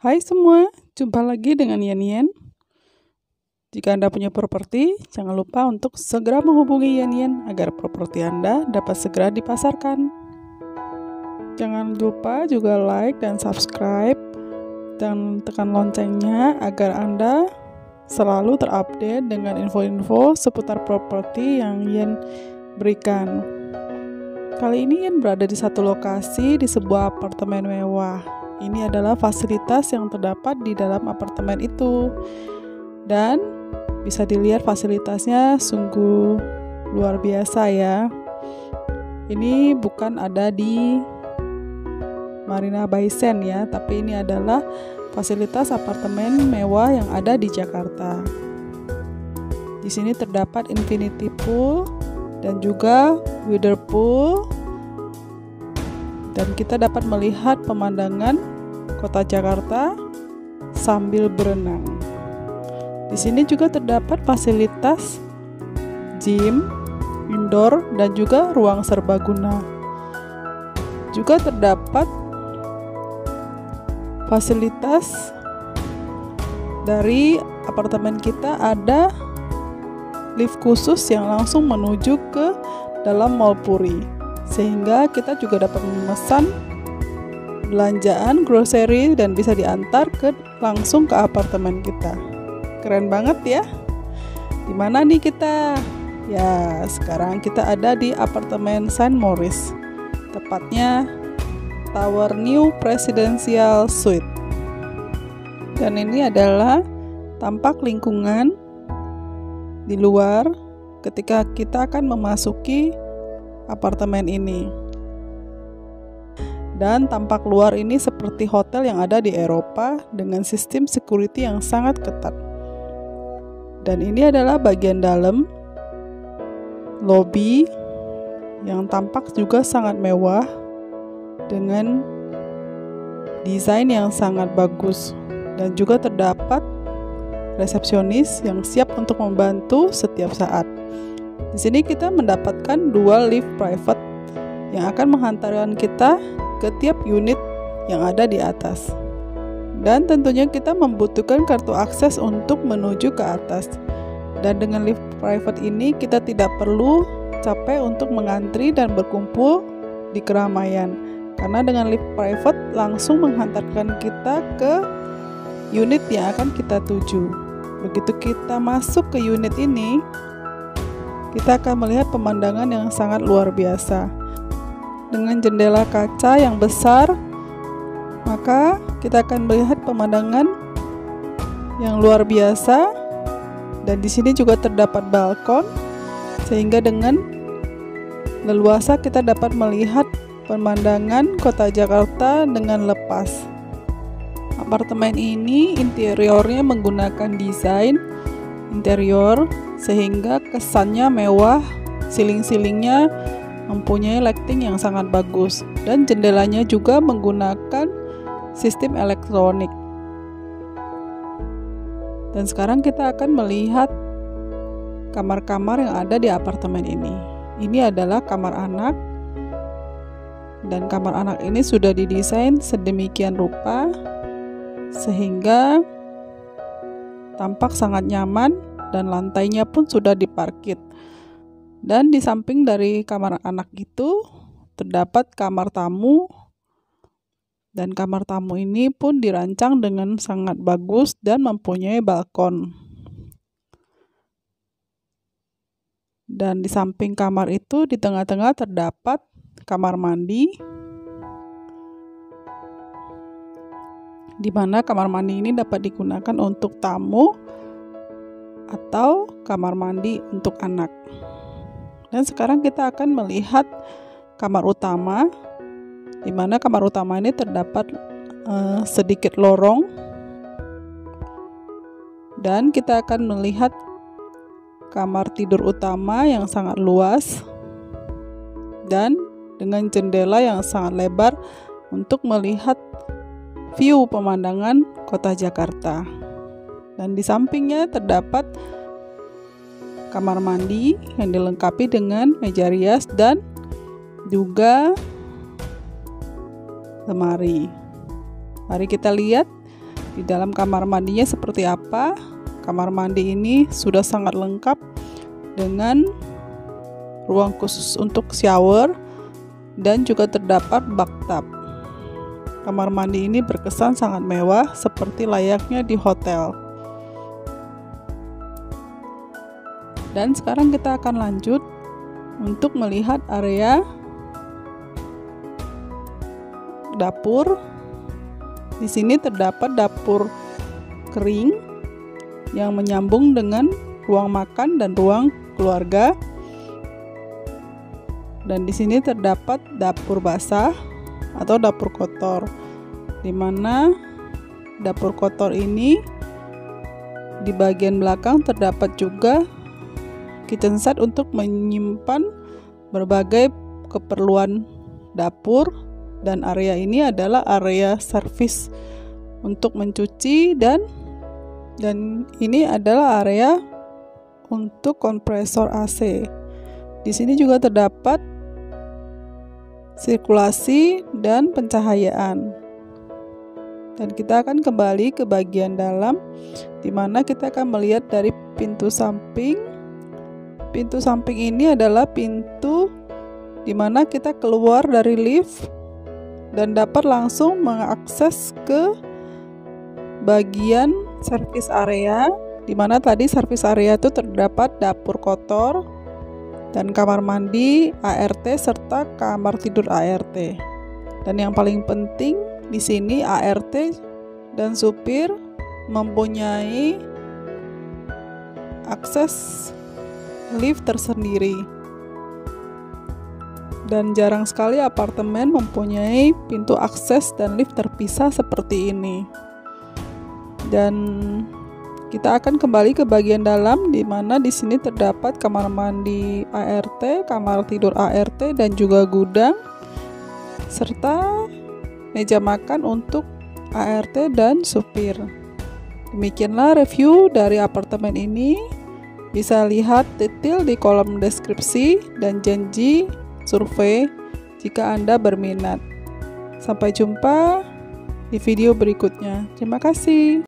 Hai semua, jumpa lagi dengan Yen. Jika Anda punya properti, jangan lupa untuk segera menghubungi Yen agar properti Anda dapat segera dipasarkan. Jangan lupa juga like dan subscribe dan tekan loncengnya agar Anda selalu terupdate dengan info-info seputar properti yang Yen berikan. Kali ini Yen berada di satu lokasi di sebuah apartemen mewah. Ini adalah fasilitas yang terdapat di dalam apartemen itu. Dan bisa dilihat fasilitasnya sungguh luar biasa ya. Ini bukan ada di Marina Bay Sands ya, tapi ini adalah fasilitas apartemen mewah yang ada di Jakarta. Di sini terdapat infinity pool dan juga wither pool. Dan kita dapat melihat pemandangan kota Jakarta sambil berenang. Di sini juga terdapat fasilitas gym, indoor, dan juga ruang serbaguna. Juga terdapat fasilitas dari apartemen kita, ada lift khusus yang langsung menuju ke dalam Mall Puri. Sehingga kita juga dapat memesan belanjaan, grocery, dan bisa diantar langsung ke apartemen kita. Keren banget ya. Di mana nih kita? Ya, sekarang kita ada di apartemen St. Maurice. Tepatnya Tower New Presidential Suite. Dan ini adalah tampak lingkungan di luar ketika kita akan memasuki apartemen ini. Dan tampak luar ini seperti hotel yang ada di Eropa dengan sistem security yang sangat ketat. Dan ini adalah bagian dalam lobby yang tampak juga sangat mewah dengan desain yang sangat bagus, dan juga terdapat resepsionis yang siap untuk membantu setiap saat. Di sini kita mendapatkan dua lift private yang akan menghantarkan kita ke tiap unit yang ada di atas. Dan tentunya kita membutuhkan kartu akses untuk menuju ke atas. Dan dengan lift private ini kita tidak perlu capek untuk mengantri dan berkumpul di keramaian. Karena dengan lift private langsung menghantarkan kita ke unit yang akan kita tuju. Begitu kita masuk ke unit ini, kita akan melihat pemandangan yang sangat luar biasa. Dengan jendela kaca yang besar, maka kita akan melihat pemandangan yang luar biasa. Dan di sini juga terdapat balkon, sehingga dengan leluasa kita dapat melihat pemandangan kota Jakarta dengan lepas. Apartemen ini interiornya menggunakan desain interior sehingga kesannya mewah, siling-silingnya mempunyai lighting yang sangat bagus, dan jendelanya juga menggunakan sistem elektronik. Dan sekarang kita akan melihat kamar-kamar yang ada di apartemen ini. Ini adalah kamar anak, dan kamar anak ini sudah didesain sedemikian rupa sehingga tampak sangat nyaman, dan lantainya pun sudah diparkit. Dan di samping dari kamar anak itu terdapat kamar tamu, dan kamar tamu ini pun dirancang dengan sangat bagus dan mempunyai balkon. Dan di samping kamar itu di tengah-tengah terdapat kamar mandi, di mana kamar mandi ini dapat digunakan untuk tamu atau kamar mandi untuk anak. Dan sekarang kita akan melihat kamar utama, di mana kamar utama ini terdapat sedikit lorong, dan kita akan melihat kamar tidur utama yang sangat luas dan dengan jendela yang sangat lebar untuk melihat view pemandangan kota Jakarta. Dan di sampingnya terdapat kamar mandi yang dilengkapi dengan meja rias dan juga lemari. Mari kita lihat Di dalam kamar mandinya seperti apa? Kamar mandi ini sudah sangat lengkap dengan ruang khusus untuk shower dan juga terdapat bathtub. Kamar mandi ini berkesan sangat mewah seperti layaknya di hotel. Dan sekarang kita akan lanjut untuk melihat area dapur. Di sini terdapat dapur kering yang menyambung dengan ruang makan dan ruang keluarga. Dan di sini terdapat dapur basah atau dapur kotor, di mana dapur kotor ini di bagian belakang terdapat juga kitchen set untuk menyimpan berbagai keperluan dapur, dan area ini adalah area servis untuk mencuci dan ini adalah area untuk kompresor AC. Di sini juga terdapat sirkulasi dan pencahayaan. Dan kita akan kembali ke bagian dalam, di mana kita akan melihat dari pintu samping. Pintu samping ini adalah pintu di mana kita keluar dari lift dan dapat langsung mengakses ke bagian service area, di mana tadi service area itu terdapat dapur kotor dan kamar mandi ART serta kamar tidur ART. Dan yang paling penting di sini ART dan supir mempunyai akses lift tersendiri. Dan jarang sekali apartemen mempunyai pintu akses dan lift terpisah seperti ini. Dan kita akan kembali ke bagian dalam, di mana di sini terdapat kamar mandi ART, kamar tidur ART, dan juga gudang serta meja makan untuk ART dan supir. Demikianlah review dari apartemen ini. Bisa lihat detail di kolom deskripsi dan janji survei jika Anda berminat. Sampai jumpa di video berikutnya. Terima kasih.